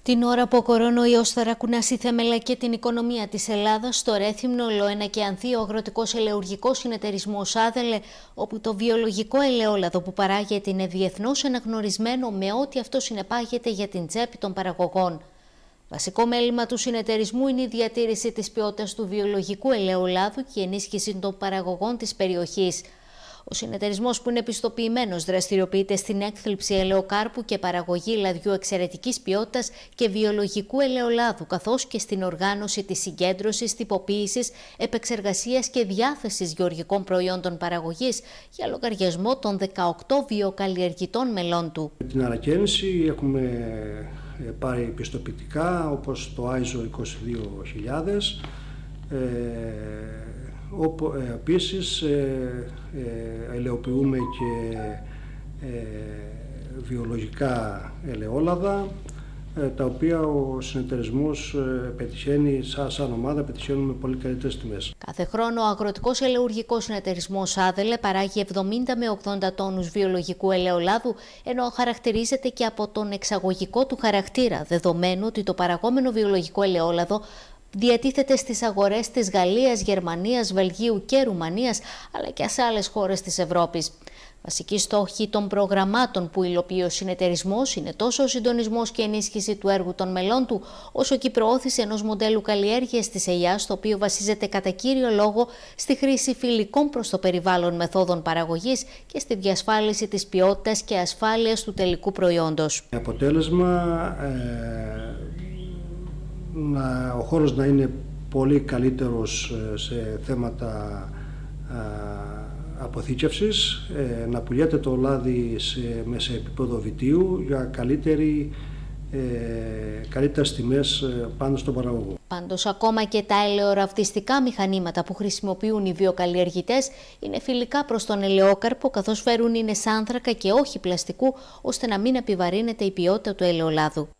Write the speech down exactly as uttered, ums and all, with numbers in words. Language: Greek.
Την ώρα που ο κορονοϊός θα ρακουνάσει θέμελα και την οικονομία της Ελλάδας, στο Ρέθυμνο Λοένα και Ανθή ο αγροτικός ελαιουργικός συνεταιρισμός Άδελε, όπου το βιολογικό ελαιόλαδο που παράγεται είναι διεθνώς αναγνωρισμένο με ό,τι αυτό συνεπάγεται για την τσέπη των παραγωγών. Βασικό μέλημα του συνεταιρισμού είναι η διατήρηση της ποιότητας του βιολογικού ελαιολάδου και η ενίσχυση των παραγωγών της περιοχής. Ο συνεταιρισμός, που είναι πιστοποιημένος, δραστηριοποιείται στην έκθλιψη ελαιοκάρπου και παραγωγή λαδιού εξαιρετικής ποιότητας και βιολογικού ελαιολάδου, καθώς και στην οργάνωση της συγκέντρωσης, τυποποίησης, επεξεργασίας και διάθεσης γεωργικών προϊόντων παραγωγής για λογαριασμό των δεκαοκτώ βιοκαλλιεργητών μελών του. Με την ανακαίνιση έχουμε πάρει πιστοποιητικά όπως το άιζο είκοσι δύο χιλιάδες, ε, όπου ε, επίσης ε, ε, ελαιοποιούμε και ε, βιολογικά ελαιόλαδα, ε, τα οποία ο συνεταιρισμός ε, πετυχαίνει, σαν, σαν ομάδα πετυχαίνουμε με πολύ καλύτερες τιμές. Κάθε χρόνο ο αγροτικός ελαιουργικός συνεταιρισμός Άδελε παράγει εβδομήντα με ογδόντα τόνους βιολογικού ελαιολάδου, ενώ χαρακτηρίζεται και από τον εξαγωγικό του χαρακτήρα, δεδομένου ότι το παραγόμενο βιολογικό ελαιόλαδο διατίθεται στις αγορές της Γαλλίας, Γερμανίας, Βελγίου και Ρουμανίας, αλλά και σε άλλες χώρες της Ευρώπης. Βασική στόχη των προγραμμάτων που υλοποιεί ο συνεταιρισμός είναι τόσο ο συντονισμός και ενίσχυση του έργου των μελών του, όσο και η προώθηση ενός μοντέλου καλλιέργειας της ελιάς, το οποίο βασίζεται κατά κύριο λόγο στη χρήση φιλικών προς το περιβάλλον μεθόδων παραγωγής και στη διασφάλιση της ποιότητας και ασφάλειας του τελικού προϊόντος. Αποτέλεσμα, ε... Να, ο χώρος να είναι πολύ καλύτερος σε θέματα α, αποθήκευσης, ε, να πουλιέται το λάδι σε, σε επίπεδο βιτίου για καλύτερη, ε, καλύτερες τιμές πάνω στον παραγωγό. Πάντως, ακόμα και τα ελαιοραυτιστικά μηχανήματα που χρησιμοποιούν οι βιοκαλλιεργητές είναι φιλικά προς τον ελαιόκαρπο, καθώς φέρουν ίνες άνθρακα και όχι πλαστικού, ώστε να μην επιβαρύνεται η ποιότητα του ελαιολάδου.